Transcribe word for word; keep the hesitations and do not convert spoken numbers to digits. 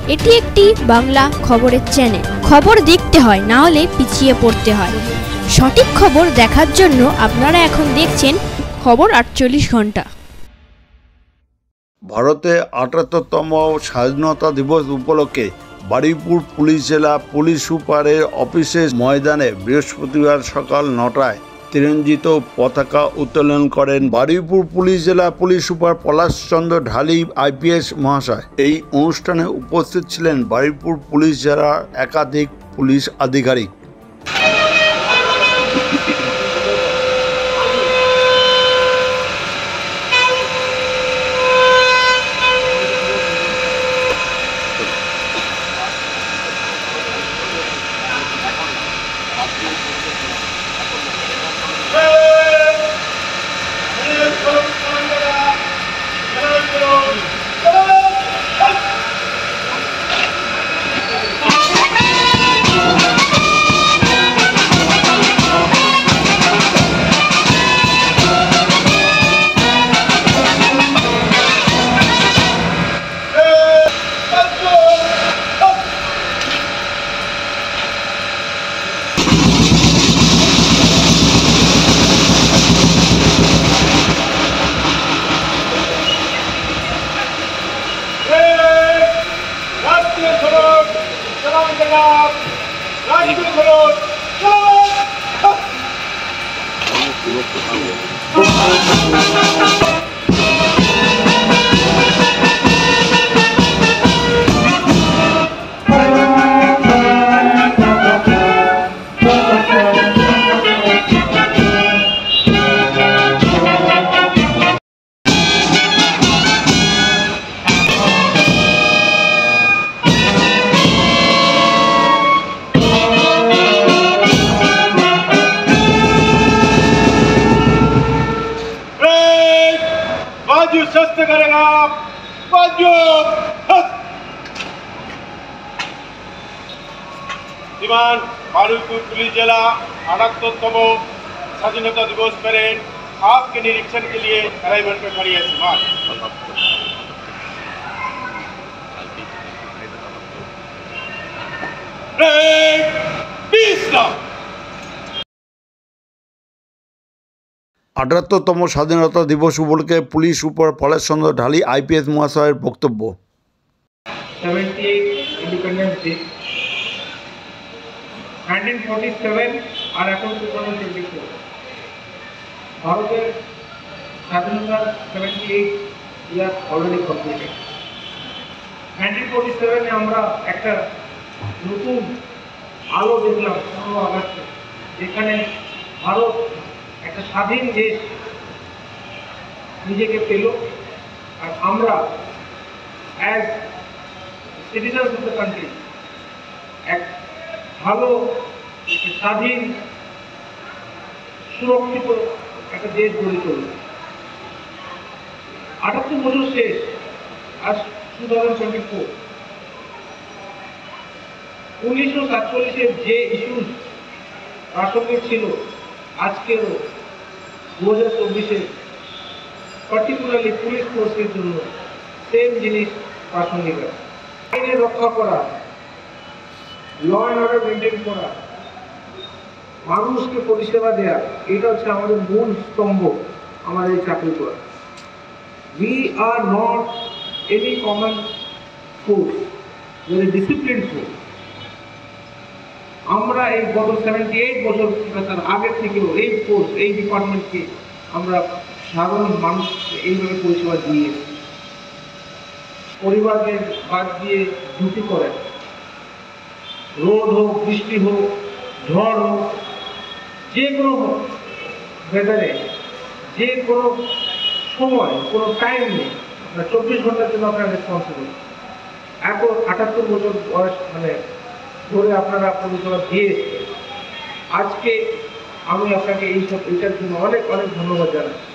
এটি একটি বাংলা খবরের চ্যানেল। খবর দেখতে হয়, না হলে পিছিয়ে পড়তে হয়। সঠিক খবর দেখার জন্য আপনারা এখন দেখছেন খবর আটচল্লিশ ঘন্টা। ভারতে আটাত্তরতম স্বাধীনতা দিবস উপলক্ষে বারুইপুর পুলিশ জেলা পুলিশ সুপারের অফিসের ময়দানে বৃহস্পতিবার সকাল নটায় ত্রিরঞ্জিত পতাকা উত্তোলন করেন বারুইপুর পুলিশ জেলা police super Palashchandra Dhali IPS মহাশয়। এই অনুষ্ঠানে উপস্থিত ছিলেন বারুইপুর পুলিশ জেলার একাধিক পুলিশ আধিকারিক। शस्त्र करेगा श्रीमान बारुईपुर पुलिस जिला अठहत्तरतम स्वाधीनता दिवस परेड आपके निरीक्षण के लिए अराइवल पे खड़ी है। श्रीमान আটাত্তরতম স্বাধীনতা দিবস উপলক্ষে police super Palashchandra Dhali IPS মহাশয়ের বক্তব্য। Independence day nineteen forty seven আর এখন টু থাউজেন্ড টোয়েন্টি ফোর ভারতের স্বাধীনতার seventy eight year already completed. Nineteen forty সেভেনে আমরা একটা নতুন আলো দেখলাম পনেরো আগস্টে, যেখানে ভারত একটা স্বাধীন দেশ নিজেকে পেল। আর আমরা as citizens of the country এক ভালো স্বাধীন সুরক্ষিত একটা দেশ গড়ে তুলল। আটাত্তর বছর শেষ, আজ টু থাউজেন্ড টোয়েন্টি ফোর। উনিশশো সাতচল্লিশের যে ইস্যুস প্রাসঙ্গিক ছিল আজকেরও দু হাজার চব্বিশে পার্টিকুলারলি পুলিশ ফোর্সের জন্য সেম জিনিস প্রাসঙ্গিক আছে। আইনে রক্ষা করা, ল অ্যান্ড অর্ডার মেনটেন করা, মানুষকে পরিষেবা দেওয়া, এটা হচ্ছে আমাদের মূল স্তম্ভ আমাদের এই চাকরি করা। We are not any common force, very discipline force. আমরা এই গত সেভেন্টি এইট বছর তার আগের থেকেও এই ফোর্স, এই ডিপার্টমেন্টকে আমরা সাধারণ মানুষকে এইভাবে পরিষেবা দিয়ে পরিবারকে বাদ দিয়ে ডিউটি করেন। রোদ হোক, বৃষ্টি হোক, ঝড় হোক, যে কোনো ওয়েদারে, যে কোনো সময়, কোনো টাইম নেই, আপনার চব্বিশ ঘন্টার জন্য আপনার রেসপন্সিবল। এত আটাত্তর বছর বয়স মানে ধরে আপনারা পরিষেবা দিয়ে আজকে আমি আপনাকে এইসব এটার জন্য অনেক অনেক ধন্যবাদ জানাই।